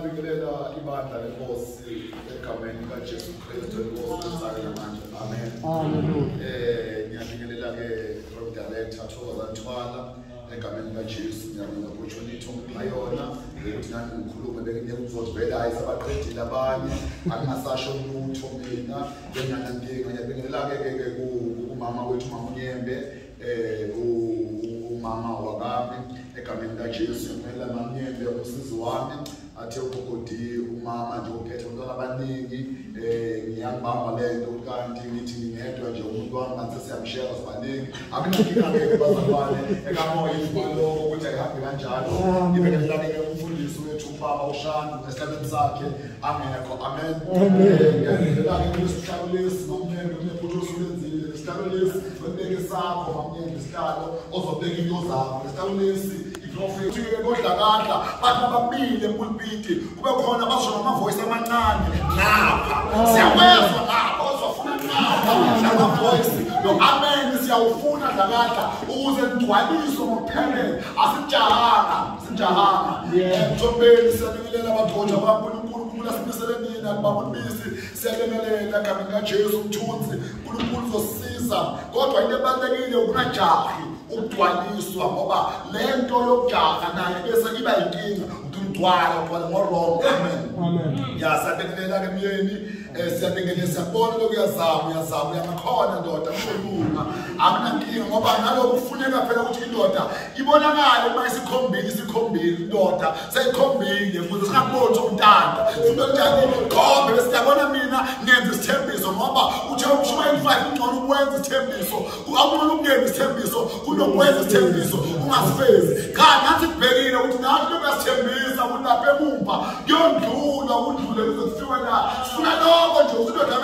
Siyabingelela ibandla lenkosi egameni kaJesu Kristu lenkosi esakhe manje. Amen. Hallelujah. Ngiyabingelela ke from director Thokoza Ntwala egameni kaJesu ngiyabingelela opportunity ngayona ukuthi nami ngikhulume bengeke ngizovela isabaqedile abanye angasasho umuntu mina benganankinga. Ngiyabingelela ke kumama wethu Mamnyembe umama wakami egameni kaJesu ngiyabingelela Mamnyembe usizi wami athe ukugodi umama nje uphethe abantwana abaningi ngiyangibamba lento kanti ngithi ngingedwa nje umuntu wami ngathi siyamshare sibaningi akunankinga ke bazalwane ekamoya izibalo ukuthi ayihambe kanjalo ngibingelela ke umfundisi wethu ubaba uShandu nesihlabeni sakhe angekho. Amen. Ngiyabingelela ke isihlalo lesi Mamnyembe kunephutho osulenzile isihlalo lesi webeke sakho Mamnyembe isihlalo ozobeka into zakho isihlalo lesi prophet kodlakadla bathi babili empulpiti kube khona abasho amavoice amancane ngapha siyawezwa ngapha ozofuna ngapha lama voice lo amen siyawufuna dlakadla ukuze ngigcwaliswe ngokuphelele asijahanga sijahanga emthombeni siyabingelela abagcoja baNkulunkulu asimisele nina babonisi siyabingelela egameni kaJesu umthunzi uNkulunkulu uzosiza kodwa into ebalekile ukunajahi ukugcwaliswa ngoba lento yokujaha nayo bese iba inkinga ukugcwala ngorong. Amen. Amen. Yasabingelela ke myeni siyabingelela siyabona lokuyazama uyangakhona ndoda mkhuluma akunankinga ngoba naloko kufuneka phela ukuthi indoda ibonakale uma isikhombile indoda seyikhombile ukuze singaboni umntanda into njani khombe bese siyabona mina ngenza isithembiso ngoba uthe uMshumayeli 5 ngcono ukwenza isithembiso akumele ukungenza isithembiso kunokwenza isithembiso ungasifezi kanti nathi kubhekile ukuthi nathi lokuyasithembisa ukuthi lapha emumva kuyondlula udlule kuze kufike la sifuna lokho nje usindoda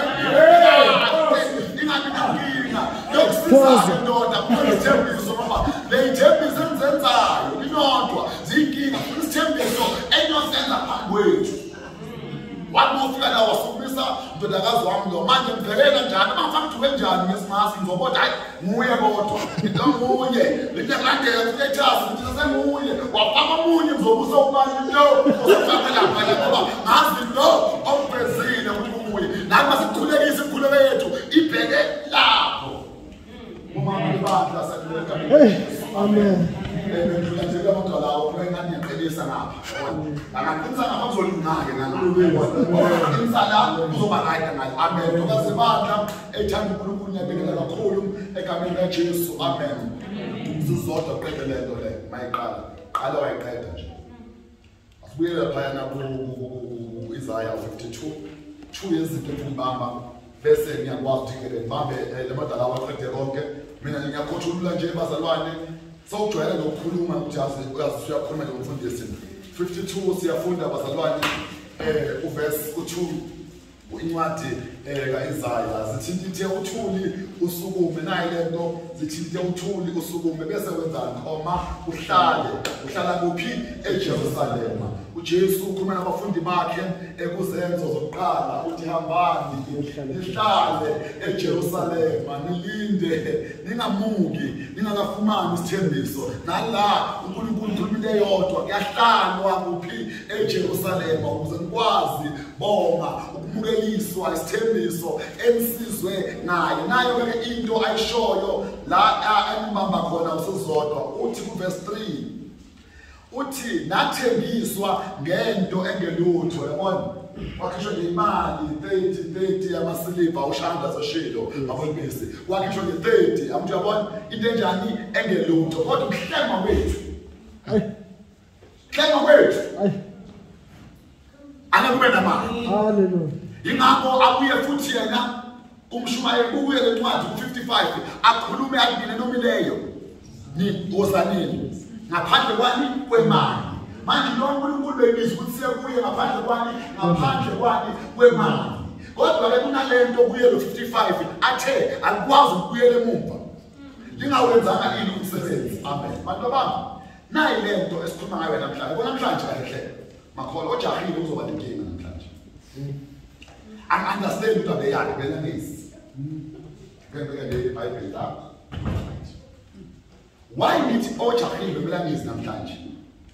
ingabi nankinga yokusiza indoda kwenza isithembiso ngoba le ithembiso enzenzayo inodwa ziyinkinga isithembiso enyosenza phambi kwethu wakufika la wasumisa ndodakazi wami lo manje ngibhekela njani mafaka uthuke njani ngesimasi ngizobona hayi nguye kodwa ngizomunye lekulandela status ngithi senguye wafaka umunye ngizobusa ubani lo osafaka lapha ngoba ngazi lo ompezile ukuthi nguye nathi masikhulekise isikhuleko yethu ibheke lapho umama libandla sakuleka. Amen. Ngiyacela abantu lawo ngengani ngiqelisa ngapha angaqinisa ngapha kuzolungake ngapha insala kuzoba right ngayo. Amen. Ngokazibandla ethanda uNkulunkulu ngiyabingelela kakhulu egameni kaJesu. Amen. Sizodwa qede lento le mayiqala qala wayiqeda nje asibuyele phaya na ku Isaiah 52 yezinto ezibamba bese ngiyakwazi ukuthi ngibambe lemadala waqede konke mina ngiyakhothulula nje bazalwane sawujwayela nokukhuluma ukuthi uyakhuluma nomfundisi 52 siyafunda bazalwane uverse 2 incwadi kaIsaiah zithintithe uthuli usukume nayi lento zithintithe uthuli usukume bese wenzani khoma uhlala kuphi eJerusalema. uJesu ukhuluma nabafundi bakhe ekuzenzo zokuqala uthi hambani nihlale eJerusalema nilinde ningamuki ningakafumani isithembiso nala uNkulunkulu ukhuluma into eyodwa kuyahlalwa kuphi eJerusalema ukuze nikwazi bonga ukumukeliswa isithembiso ensizwe nayo ke into ayishoyo la animamba khona usizodwa uthi ku verse 3 uthi nathengiswa ngento engelutho yabona wakhishwa ngemali 30 yamasiliva uShanda zoshilo abonibisi wakhishwa nge30 amuntu yabona into enjani engelutho kodwa ukuhlema wethu angakube namali. Hallelujah. Ingakho abuye futhi yena uMshumayeli ubuye lencwadi ku55 akhulume akubile nomileyo ni ozanini ngaphandle kwani kwemali manje lo uNkulunkulu bebiza ukuthi siye kuye ngaphandle kwani kwemali kodwa ke kunalento kuye lo 55 athe alikwazi ukubuyela emuva lingawenzanga ini umsebenzi. Amen. Bantu bami nayi lento esikhuluma ngayo namhlanje kahle makhola ojahile uzoba nenkinga namhlanje. Understand ukuthi abeyani belanisi ngeke leBhayibheli lapho why nithi ojahile belanisi namhlanje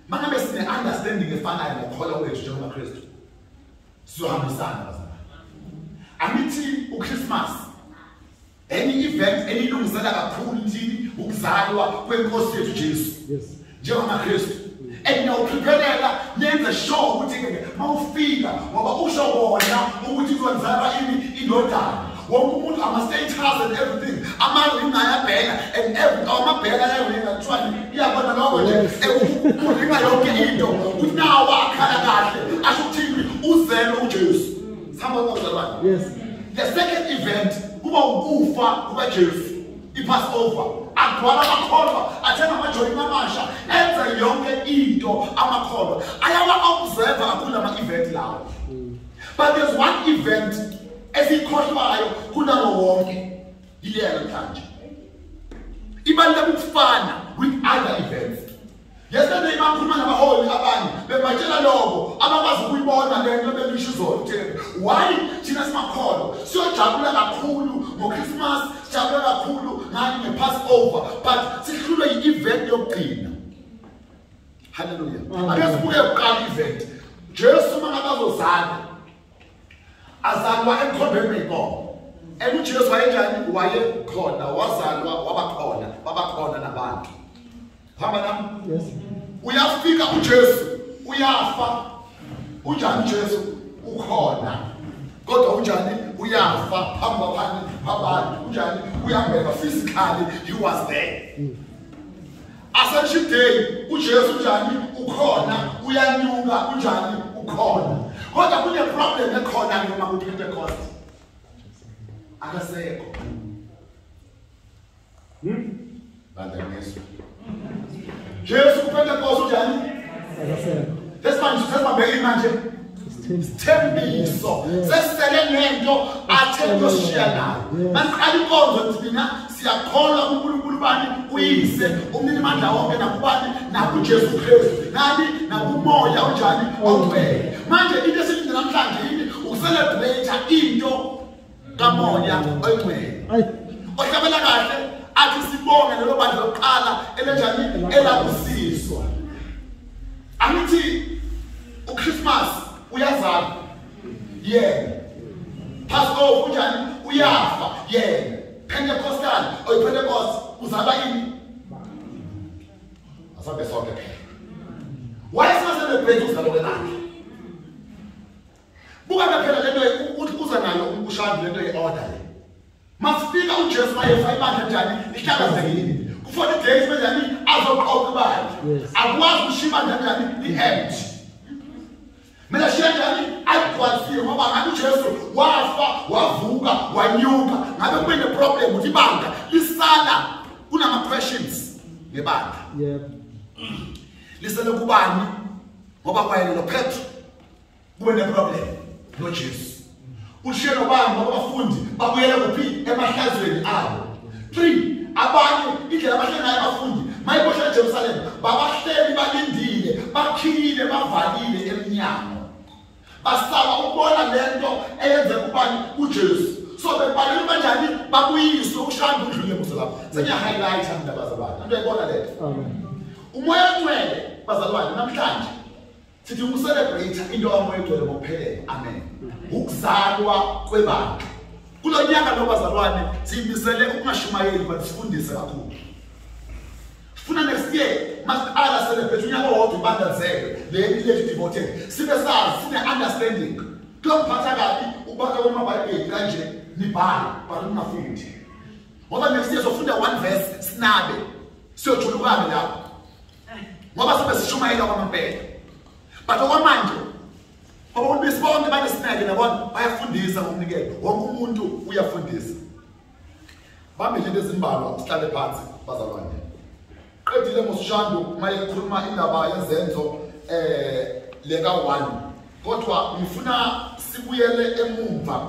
mangabe sine understanding efanayo ngokholwa kwethu njengoba Kristu sizohambisana bazalwane. Amithi uChristmas any event elilungisela kakhulu thini ukuzalwa kwenkosi yethu Jesu. Yes. Njengoba Kristu eniyawuprepare nenze sure ukuthi ke mawufika ngoba usho wona ukuthi uzozalwa indodana. Wonke umuntu ama-status and everything amaringa ayabheka and amabheka ayaringa kuthiwani iyabona lokho nje uringa yonke into ukuthi nawo akhala kahle asho ukuthi uzelo uJesu. Sihamba ngozalwane. Yes. The second event kuba ukufa kukaJesu, iPassover. Agwala amakholwa athenga amajoyini amasha enza yonke into amakholwa ayawa-observe kakhulu ama-event lawo. But there's one event esikhohlwayo kunawo wonke yileya namhlanje. Ibaluleke ukufana with other events. Yesterday bakhuluma nabaholi abanye bebatshela lokho abakwazi ukuyibona lento belisho izolo ukuthi why thina simakholwa siyojabula kakhulu ngoChristmas, sijabula kakhulu ngani ngePassover, but sihlulwe yi-event yokugcina. Hallelujah. Ake sibuke uqala event. Jesu makazozala azalwa emkhombeni weyinkomo. UJesu wayenjani? Wayekhona, wazalwa, wabakhona, babakhona nabantu. Hamba nami. Yes. Uyafika uJesu, uyafa. Unjani Jesu? Ukhona. Kodwa unjani? Uyafa hamba phakathi abantu. Unjani? Uyambeka physically, he was there. Ascension day uJesu unjani? Ukhona. Uyanyuka unjani? Ukhona. Kodwa kune problem ekhona noma kuPentecost. Akasekho. Bandaneso. Jesu kuPentecost unjani? Akasekho. Sesibambeke manje. Sithembiso. Sesisele nento athe uyoshiya nayo. Masiqala inkonzo thina siyakholwa uNkulunkulu bani uyise umnini mandla wonke nakubani nakuJesu Kristu. Nani nakumoya unjani ongcwele. Manje into esithi namhlanje yini ucelebrate into kamoya ongcwele. Ohlabela kahle athi sibonge lelo bandla lokuqala elenjani elabusiswa. Amithi uChristmas uyazalwa yena, Passover unjani uyafa yena, Pentecostal Pentecost uzalwa ini asabe sonke phela. Why celebrate uzalwa lakhe? Buka phela lento ukuthi uza nayo ushandi lento ye-order le. Masifika uJesu mayefa ibandla njani lihlakazekile. Ku-40 days benjani azoqoqa ibandla. Akwazi ukushiba njani i-empty. Mina shiyajani ayikwazile ngoba ngabe uJesu wafa, wavuka, wanyuka. Ngabe kube ne-problem ukuthi ibandla lisala kunama-questions ngebandla. Yep. Lisele kubani? Ngoba kwayelo Petro kube ne-problem noJesu. Ushiye nobani ngoba abafundi babuyela kuphi emahlazweni abo. 3 abanye indlela abahleli ngayo abafundi mayiboshwe eJerusalem babahleli balindile, bakhile, bavalile eminyango. Basaba ukubona lento eyenze kubani uJesu. So bebalele kanjani babuyiswe ushanda udlule kuze lapho. Senya highlight indaba zabanye. Into ayibona lento. Amen. Umoya ongcwele bazalwane namhlanje sithi ucelebrate into kamoya ongcwele ngokuphelele. Amen. Ukuzalwa kwebandla. Kulo nyaka lo bazalwane siyimisele ukungashumayeli but sifundise kakhulu. Funa next year masiqala celebrate unyaka wodwa ibandla zelo leli lethu devoted. Sibe sazi sine understanding. Kumphatha kabi ubaka kwamabhayibheli kanje nibhala but ungafundi. Ngoba next year sofunda one verse sinabe siyojulukana lapho. Ngoba sibe sishumayela kwamabhayibheli. But okwamanje ngoba besibonke banesineke nabona bayafundisa ngokunikela. Wonke umuntu uyafundisa. Bambe nje ezimbalwa sihlale phansi bazalwane. Qedile mosishando maye khuluma indaba yezenzo leka 1. Kodwa ngifuna sibuyele emumva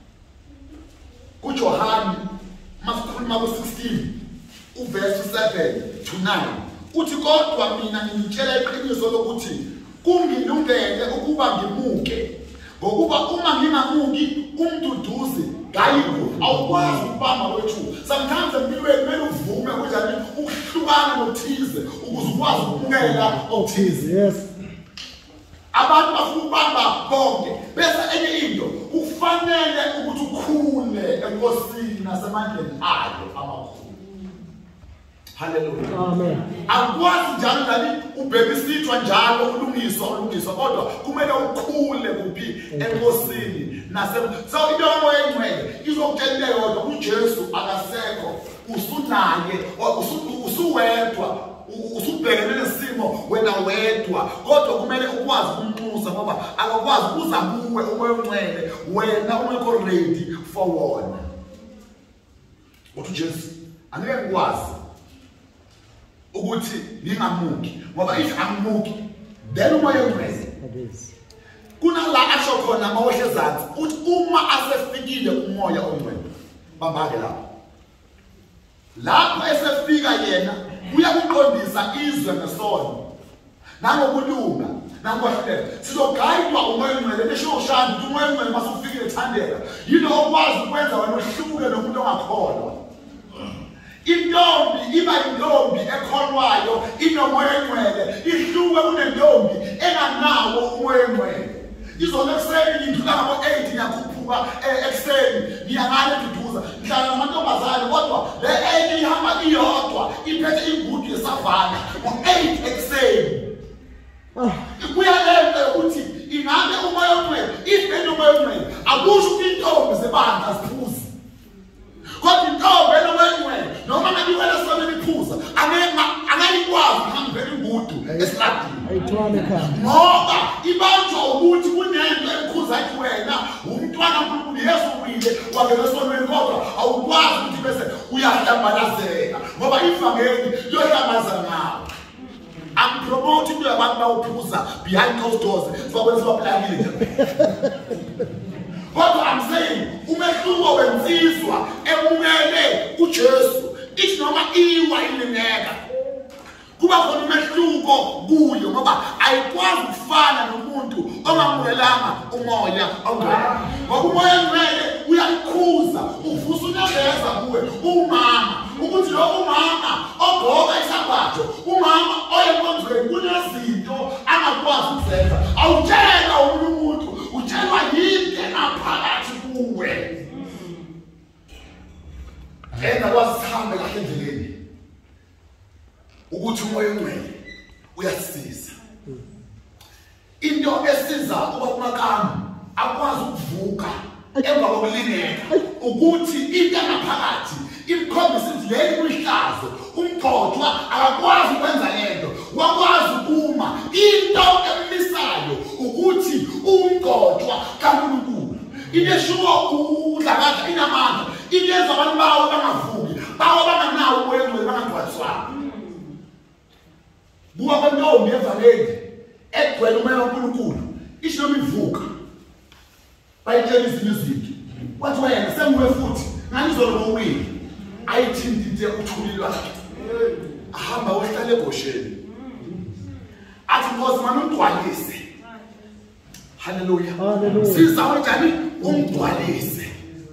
kuJohani masikhuluma ku16 uverse 7 to 9. Uthi kodwa mina ngitshela iqiniso lokuthi kungilungele ukuba ngimuke ngokuba uma ngingamuki umduduzi ngayiku awukwazi ukubamba wethu. Sometimes empilweni kumele uvume kanjani ukuhlukana nothize ukuze uzokwazi ukubukela okuthize. Yes. Abantu bafuna ukubamba bonke bese enye into kufanele ukuthi ukhule enkosini nasemandleni ayo amakhulu. Hallelujah. Amen. Akwazi njalo ngani ubhekisithwa njalo ulungiswa kodwa kumele ukhule kuphi enkosini so into yomoya engcwele izokutshela yodwa uJesu akasekho usunaye usuwedwa usubhekene nesimo wena wedwa kodwa kumele ukwazi ukumnxusa ngoba akakwazi ukuza kuwe umoya ongcwele wena ungekho ready for wona. uJesu angeke ukwazi ukuthi ngingamuki ngoba if angimuki then umoya ongcwele kunala asho khona mawohle ezantsi uthi uma asefikile umoya ongcwele bambake lapho esefika yena uyakuqondisa izwe nesono nangokulunga nangokuhlela sizogayidwa umoya ongcwele besho ushanda ukuthi umoya ongcwele masufikile ethandeka yilo okwazi ukwenza wena uhluke nomuntu ongakholwa. Intombi iba intombi ekholwayo inomoya ongcwele ihluke kunentombi enganawo umoya ongcwele. Izolo ekseni ngidlula ngabo 8 ngiyakhuphuka ekseni ngiyangale duduza ngihlala namantombazane kodwa le 8 ihamba iyodwa iphethe ingudu yesavana ngo8 ekseni. Kuyalenta ukuthi ingabe umoya ongcwele ifene umoya ongcwele akusho ukuthi intombi zebandla ziphuza kodwa intombi enomoya ongcwele noma ngabiwela sona liphuza angayikwazi ukuhambela ingudu esladini ayithwale khaya ngoba ibanjwa ukuthi kunento ekhuza wena umntwana uNkulunkulu Yesu wile wangelesonweni kodwa awukwazi ukuthi bese uyahlambalazeka ngoba ivangeli liyohlambaza nawe. I'm promoting into yabantu bawuphuza behind those doors fakwenza baplakile nje. Kodwa I'm saying umehluko wensizwa emukele uJesu ithi noma iwa ilingeka kuba khona umehluko kuyo ngoba ayikwazi ukufana nomuntu ongamukelanga umoya ongcwele. Ngoba umoya ongcwele uyakhuza uvusa unyembeza kuwe umama ukuthi lo umama ogqoka isabatho umama oyenkonzweni kunezinto angakwazi ukuzenza awutshela umuntu utshelwa yinto engaphakathi kuwe engakwazi sihambe kahle endleleni ukuthi umoya ongcwele uyasisiza. Into esiza uba kumakami akwazi ukuvuka emva kokulingeka ukuthi into engaphakathi imkhombisa ukuthi leli kuyihlazo umgqodwa akakwazi ukwenza lento wakwazi ukuma into emisayo ukuthi umgqodwa kaNkulunkulu ineshuwa udlakadla inamandla iyenza abantu bawo bangavuki bawo banganawo umoya ongcwele bangagcwaliswanga. Buka kwentombi evangeli egcwele umoya kaNkulunkulu isho noma ivuka bayitshela izinto izinto wathi wena senguwe futhi ngangizolo ngowini ayithindite uthuli lwakhe ahamba wehlala egosheni athi Nkosi manje ungcwalise. Hallelujah. Siza kanjani ungcwalise.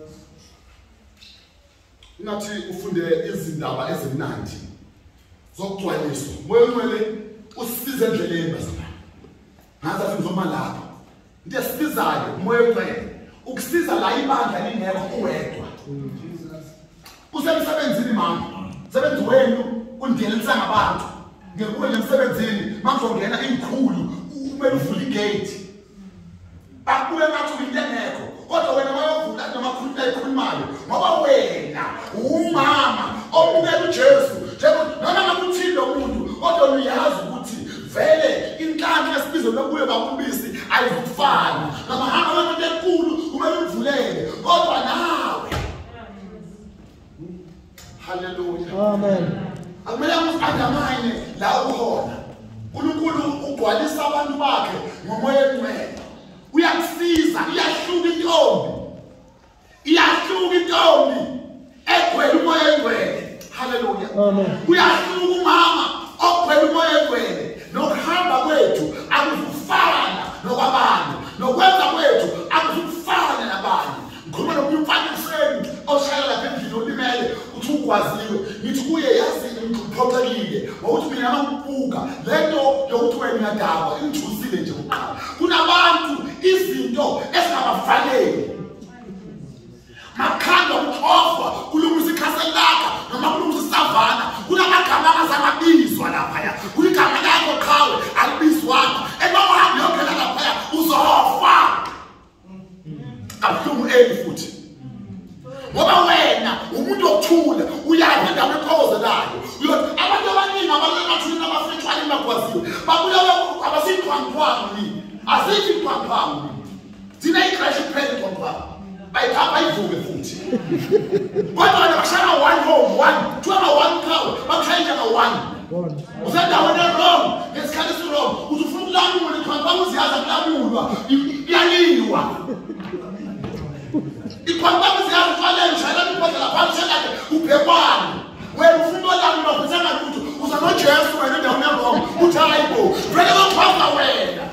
Ngathi ufunde izindaba ezimnandi zokugcwaliswa umoya ongcwele usisize endleleni bazalwane. Ngathi ngizoma lapha into esisizayo umoya ongcwele ukusiza la ibandla lingekho uwedwa. Usemsebenzini mama sebenzi wenu undiyelisanga abantu ngekuwe emsebenzini makuzongena izikhulu kumele uvule igate akuye ngathi into engekho kodwa wena bayovula namakhulu ayikhulumayo ngoba wena umama omukela uJesu noma ngakuthinde umuntu kodwa uyazi ukuthi vele inhlanhla esibizo lokuye bakubisi ayifani ngamahamba abantu enkulu kumele uvulele kodwa nawe. Hallelujah. Amen. Akumele usiandamanye la ukhona. uNkulunkulu ugcwalisa abantu bakhe ngomoya ongcwele. Uyakusiza, iyahluka intombi egcwele umoya ongcwele. Hallelujah. Amen. Uyahluka umama ogcwele umoya ongcwele. Nokuhamba kwethu akufana nokwabanye. Nokwenza kwethu akufana nabanye. Ngikhuluma nomfakiseni oshayela lapha endlini olimele uthi ukwaziwe ngithi kuye yazi ngiphoxekile ngokuthi mina ngikubuka izinto ezingabavaleli. Makhanda ukhofa kulungisa ikhaselaka noma kulungisa isavana kunamagama angazangabizwa laphaya kuligama lakho qhawe alibizwanga emahambi yongena laphaya uzofa kabuhlungu futhi ngoba wena umuntu okuthula uyazi indawo ephozelayo uyothi abantu abaningi abalemathini abafithwala emagwaziwe babuya abasiqhwanqhwangu asithi iqhwanqhwangu thina icrash iphele iqhwanqhwangu bayithapha ivuke futhi kodwa bashaya one home one twaba one power bakhayija ka one usendaweni wrong ngesikhathi wrong uthi ufuna ukulamula iqhwanqhwangu uziyaza kulamulwa iyaliwa iqhwanqhwangu uziyaza ufanele ushayela iphozela phansi shekade ubhekwane wena ufuna olamulwa futhi angalutho uza nojesu wena endaweni wrong uthi hayibo vele bakhwaza wena.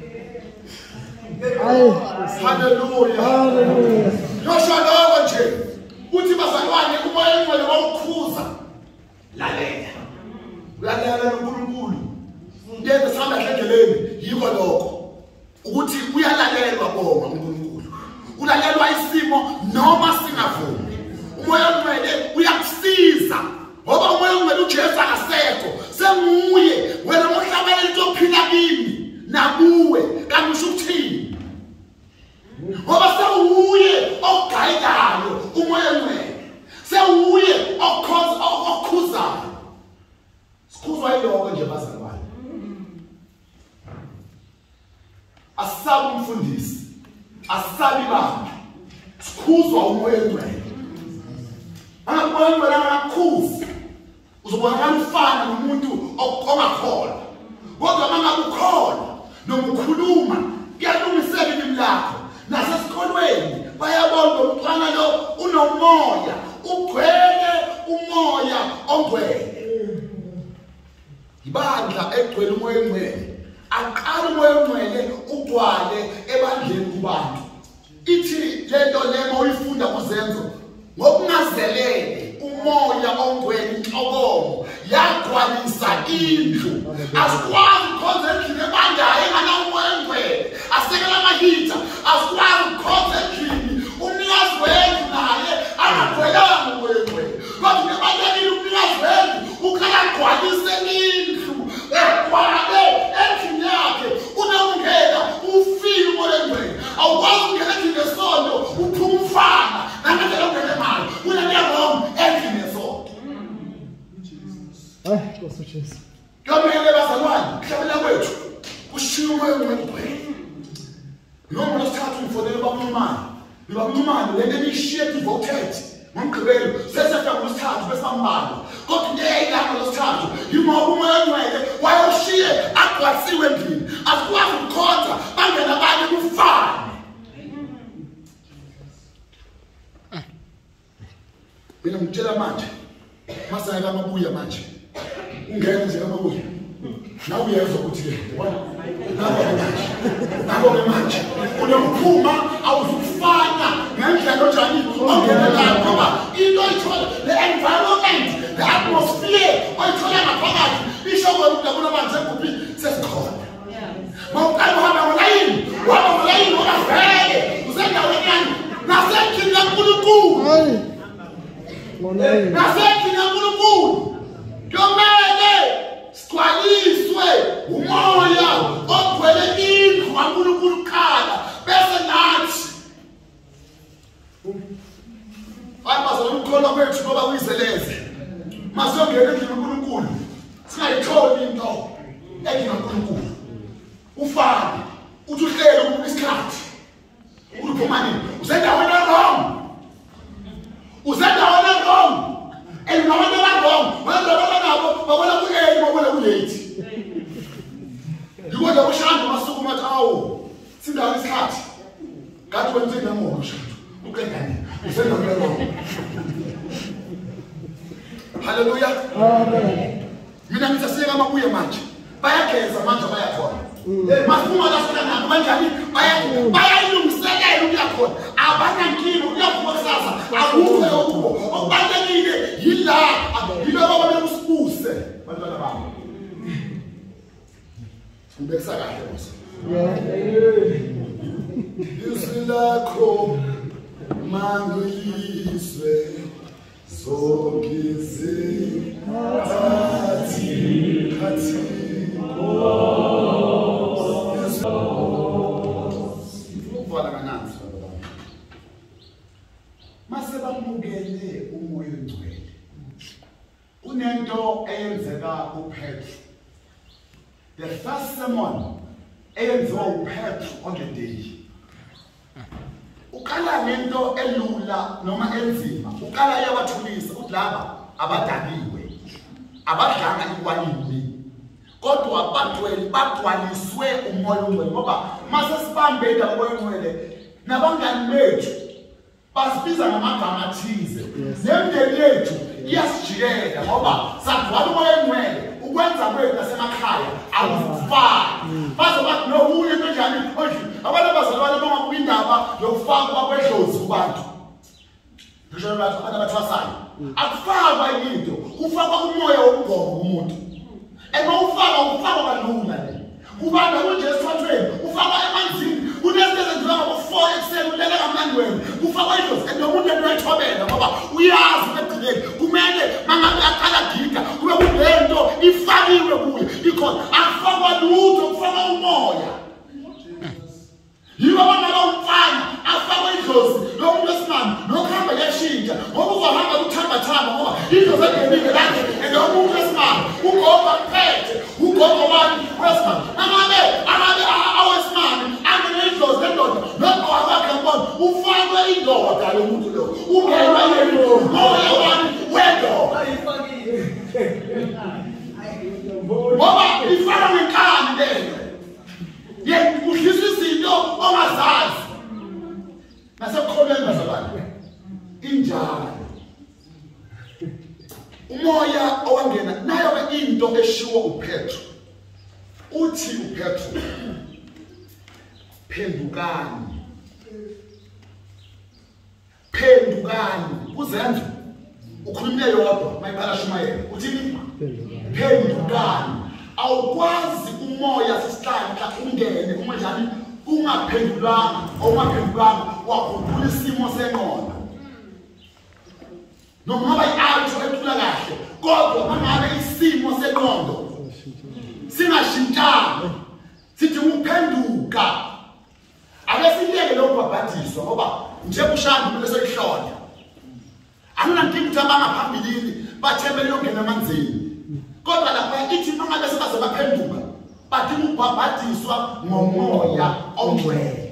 Hallelujah. Hallelujah. Yoshalowo nje uthi bazalwane umoya engcwele wawukhuza lalela. Ulalela uNkulunkulu. Yenza sihamba endleleni yiko lokho. Ukuthi uyalalelwa bona uNkulunkulu. Ulalelwa isimo noma singavumi. Umoya engcwele uyakusiza. Ngoba umoya engcwele uJesu akasekho. Senguye wena umhlabeni into ophila kimi nakuwe kanti usho ukuthini? Ngoba sewuye ogayidayo umoya engcwele sewuye okhuzayo sikhuzwa yiloko nje bazalwane asabi umfundisi asabi bantu sikhuzwa umoya engcwele umoya engcwele akakhuzi uzobonakala ufana nomuntu ongakholwa kodwa mangabe ukholwa noma ukhuluma kuyalungiseka ilimi lakho. Nasesikolweni bayabona umntwana lo unomoya ugcwele umoya ongcwele. Ibandla egcwele umoya engcwele aqala umoya engcwele ugcwale ebandleni kubantu. Ithi lento lema uyifunda kuzenzo ngokungazelele umoya ongcwele inhlokomo yagcwalisa indlu asikwazi ukukhonza endlini ebandayo engana umoya engcwele asekela amahitha asikwazi ukukhonza endlini umnikazi wendlu naye angagcwelanga umoya engcwele kodwa kubalulekile umnikazi wendlu ukagcwalise indlu egcwale endlini yakhe unomngena ufile umoya engcwele awukwazi ukungena endlini yesonto uphuma umfana nangendlela ongena imali unaneyabonga endlini yesonto. Nkosi Jesu. Kuyomele bazalwane kuhlabela kwethu kushiya umoya engcwele. Noma lesithathu ufonele babumani. Babumani lento enishiye devoted. Ngomgqibelo sesefika kulesithathu bese bambala. Kodwa into eyilapho lesithathu yimoya umoya engcwele wayoshiye agwasiwe endlini. Asikwazi ukukhonza bangena abanye kufane. Mina ngitshela manje masayeka amabuya manje ungena nje amabuya nawe uyezwa ukuthi ke nabo manje unokuphuma awuzufana ngendlela onjani ongena la ngoba into ayithola the environment the atmosphere oyithola ngaphakathi isho ukuthi manje kuphi sesikhona mawuqala uhamba ngolayini ungavele usendaweni yani nasekhini kaNkulunkulu nasekhini kaNkulunkulu kuyomele sigcwaliswe umoya ogcwele indlu kaNkulunkulu kuqala bese nathi ayibazana ukukholwa kwethu ngoba kuyizeleze masongena endlini kaNkulunkulu singayitholi into endlini kaNkulunkulu ufane uthi uhlele isikhathi uphumani usendaweni wrong and no one ever wrong when the one nabo babona ku A babona ku late yiko nje ushando masuku mathi awu sindawo isikhathi kanti wenze ngamoya ushando uqedani usendaweni wrong. Hallelujah. Amen. Mina ngisaseka amabuye manje bayageza manje bayakhona masifuma la sika nabo kanjani bayayilungiselela ukuyakhona abanankinga uyavuka kusasa akukho lokho okubalekile yila yiloko abekusibuse bantwana bami ubekisa kahle boss izwi lakho mangizwe zonke izikhathi uvala kananzi mase bamukele umoya ongcwele kunento eyenzeka uPetru. The first sermon eyenziwa uPetru on the day. Ukala ngento elula noma enzima. Ukala yabathulisa ukuthi laba abadakiwe. Abadlanga ikwalini. Kodwa abantweli bagcwaliswe umoya ongcwele ngoba mase sibambe indaba umoya ongcwele nabangani bethu basibiza ngamagama athize. Nemndeni yethu iyasijikela ngoba sagcwala umoya ongcwele. Ukwenza kwethu nasemakhaya awufaki bazoba nokunye kanjani abantu abazalwane bangakwindaba yokufakwa kwedlozi kubantu ngisho abantu abathwasayo akufakwa into kufakwa umoya womgomo kumuntu ufakwa kalula le kubantu uJesu wathweni ufakwa emanzini kunezinto ezenziwa ngo4 ekuseni ulele kamnandi wena kufakwa idlozi nomuntu enwethobela ngoba uyazi ekugcineni kumele mangabe aqala giga kube kunento ifakiwe kuye because akufakwa lutho kufakwa umoya yiba bana umfana afakwa idlozi lo muntu wesimami nokuhamba yashintsha ngoba uzahamba ukuthamba ngoba idlozi engenike lakhe lo muntu wesimami ugoba kuphethe ugoba wani wesimami amabe awesimami angenidlozi lendoda lokho akakhe mbona ufakwe indoda lo muntu lo ungenwa yena moya wani wendoda ngoba ifana nenkani leyo udlisa izinto ongazazi nasekukholweni bazalwane injalo umoya owangena nayo into eshiwo uPetru uthi uPetru phendukani uzenze ukhulumile yodwa mayibhala Shumayeli uthini phendukani awukwazi umoya sisihlanhla ungene uma njani ungaphendulanga wakhumbula isimo sengqondo noma bayatho ethula kahle kodwa mangabe isimo sengqondo singashintshanga sithi uphenduka abesileke lokubhabhatiswa ngoba nje kushanda bese ihlola anginankinga ukuthi abangaphambilini bathembele yongena emanzini kodwa lapha ithi mangabe sebaze baphenduka bathi ukubhabhatiswa ngomoya ongcwele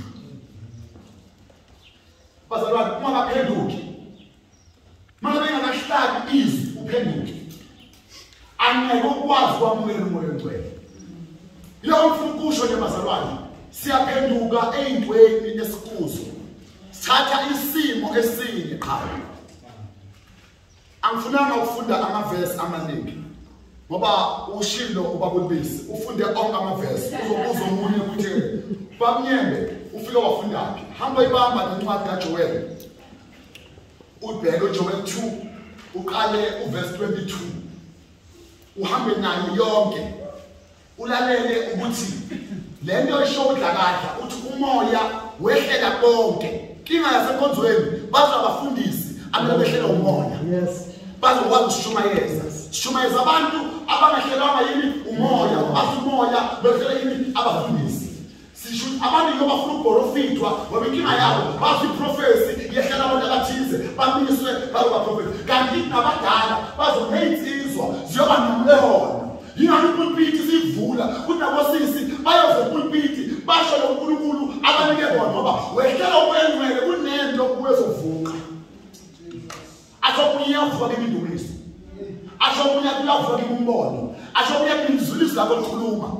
bazalwane uma baphenduki mangabe ngakahlali izwi uphenduki angeke ukwazi kwamukela umoya ongcwele lo mfuna ukusho nje bazalwane siyaphenduka eyintweni esikuzo sithatha isimo esinye qha angifunanga ukufunda amavesi amaningi ngoba ushilo ubabulibisi ufunde onke amavesi uzobuza umunye ukuthi bamnyembe ufike wafundaphi hamba ibamba nencwadi kaJoel ubheke uJoel 2 uqale uverse 22 uhambe nayo yonke ulalele ukuthi lento esho udlakadla uthi umoya wehlela konke kinga yasekhonzweni bazabafundisi ababehlela umoya bazokwazi ukushumayeza abantu abangahlelwanga yini umoya basumoya behlela yini abafundisi sisho abantu noma bafuna ukuprofitwa ngoba inkinga yabo bazi prophecy yehlela abantu abathize bamiswe baba prophet kanti nabadala bazopheyizwa ziyoba nomlomo yini pulpit sivula kunabosisi bayoze pulpit basho lo uNkulunkulu abanike bona ngoba wehlela ukwenzele kunento kuwezovuka asokuyavuka imidumiso asokuyavuka imbono asokuyakwizulisa lapho likhuluma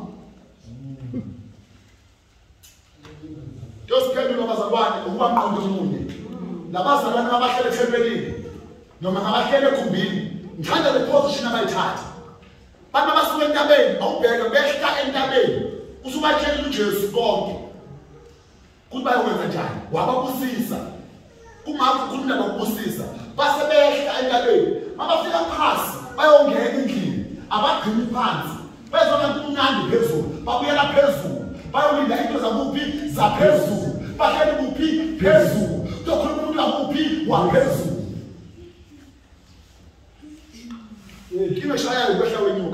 Josiphendula bazalwane ukuba mqondo omunye labazalwane abahlele ethempelini noma abahlele ekhumbini ngithanda le position abayithatha bantu abasuka entabeni awubheke behla entabeni usubatshela uJesu konke ukuthi bayokwenza njani wababusisa kungabe ukhuluma nokubusisa base behla entabeni mabafika phansi bayongena endlini abagcini phansi bezona kumnandi phezulu babuyela phezulu bayolinda into zakuphi zaphezulu bahleli kuphi phezulu uzokhuluma umuntu wakuphi waphezulu imeshaya ukwehla wenyuka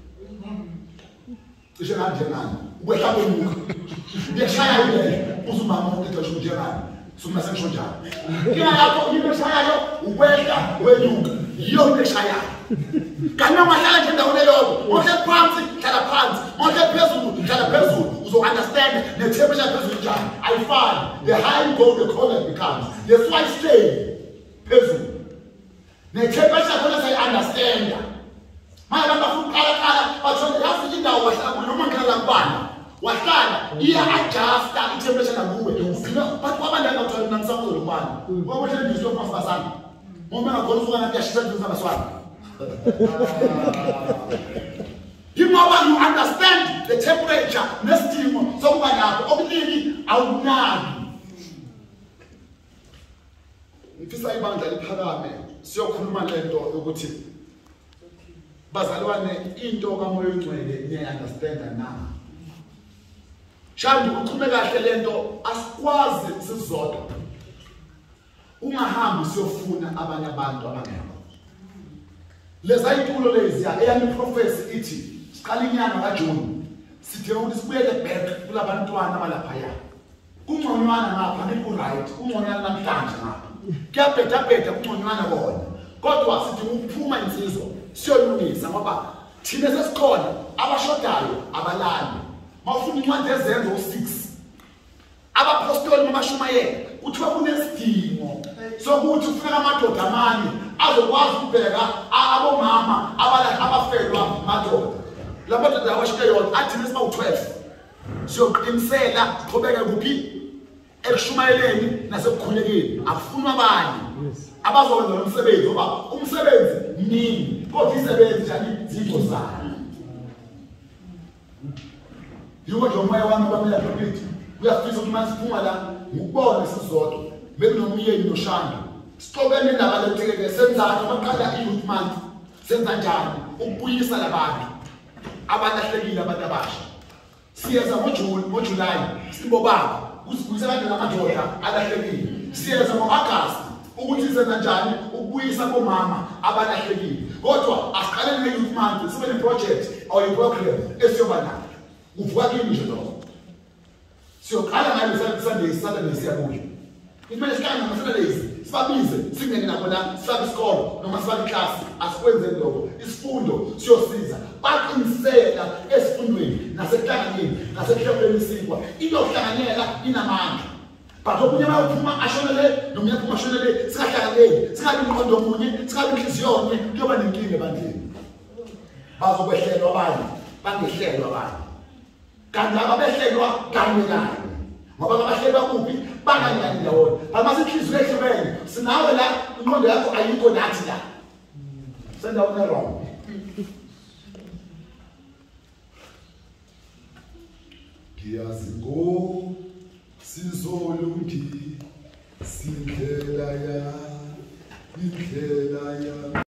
cishe kanje nani ukwehla wenyuka ngiyashaya ile uzumama ukuthi asho njengani suma sengisho njalo kina yakho imeshayayo ukwehla wenyuka yiyo imeshayayo kanti mahlala nje endaweni eyodwa onke phansi hlala phansi onke phezulu hlala phezulu uzo understand ne temperature phezulu njani ayifani the higher you go the colder it becomes that's why stay phezulu ne temperature khona say understand manje abantu bafuna bathole yazi indawo wahlala kuyo noma ngena la kubani wahlala iya adjusta I temperature nakuwe ufika bathi kwabantu abathole namsakho lokubani ngoba nje ndisho pasipasana uma ngakho usuka na kuyashisa nje abaswana you understand the temperature nesimo sokuba lapho okuningi awunaki ngifisa ibandla liphakame siyokhuluma lento ukuthi bazalwane into kaMoya oNgcwele niya understand na shandi ukhulume kahle lento asikwazi sizodwa ungahambi siyofuna abanye abantu abangekho leza itulo lezi eyami prophecy ithi siqala inyanga kaJuni sithe ukuthi sibuyele back kulabantwana abalapha ya kungconywana ngapha ngiku right kungconywana namhlanje ngapha kuyabheda kungconywana bona kodwa sithi ukuphuma insizwa siyolungisa ngoba thina sesikhona abashodayo abalali mawufuna incwadi ezenzo u6 abapostoli mamashumayela kuthiwa kunesidingo sokuthi ufika amadoda amanye azokwazi ukubheka abomama abafelwa madoda labadoda abashiyona athi nesiba u12 siyoqinisela qhubeke kuphi ekushumayeleni nasekukhulekeni afunwa abanye abazokwenza umsebenzi ngoba umsebenzi mningi kodwa isebenzi njani zigcosana yiko nje umoya wami bamela prophet uyafisa ukuthi masiphuma la ngikubona sizodwa bekunomyeni noshando sixokene indaba lethekeke senzani abaqala i-youth month senza njani ukubuyisa labantu abalahlekile abantu abasha siyeza ngoJuly sibo baba kusibuyisa abantu lamadoda alahlekile siyeza ngoAugust ukuthi senza njani ukubuyisa bomama abalahlekile kodwa asiqale nge-youth month sibe ne-project or i-program esiyoba nayo uvuka kimi nje lokho siyoqala ngayo Saturday siyabuya kumele siqale ngama-Saturdays sibabize singene nabo la sisabe isikolo noma sibabe class asikwenzeni lokho isifundo siyosiza baqinisela esifundweni nasekuhlanganeni nasekuhlelweni isikwa iyohlanganyela inamandla but okunye bayophuma ashonele nomunye aphuma ashonele singahlanganeli singabi nomqondo omunye singabi inhliziyo yonke kuyoba nenkinga ebandleni bazokwehlelwa abanye bangehlelwa abanye kanti ababehlelwa kanye ngoba abahlelwa kuphi banganyani ndawonye bamase inhliziyo ehlukene sinawe la inqondo yakho ayikho nathi la sendaweni wrong kiyazi ngo sizolungi indlela ya